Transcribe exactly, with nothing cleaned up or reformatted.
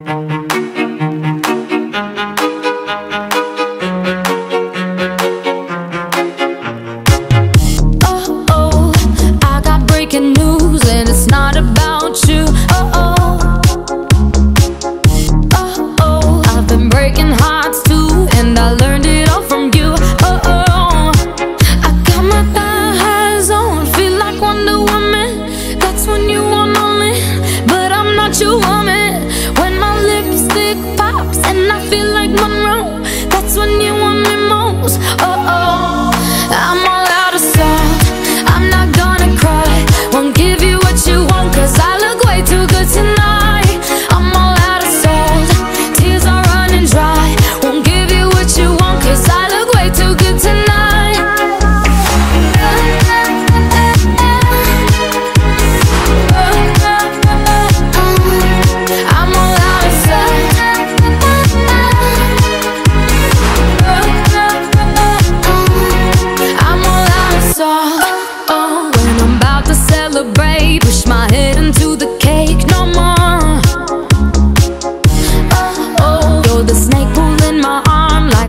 News and it's not about you. Oh oh, oh oh. I've been breaking hearts too, and I learned it all from you. Oh oh, I got my thigh highs on, feel like Wonder Woman. That's when you want on me, but I'm not your woman. When my lipstick pops and I feel like my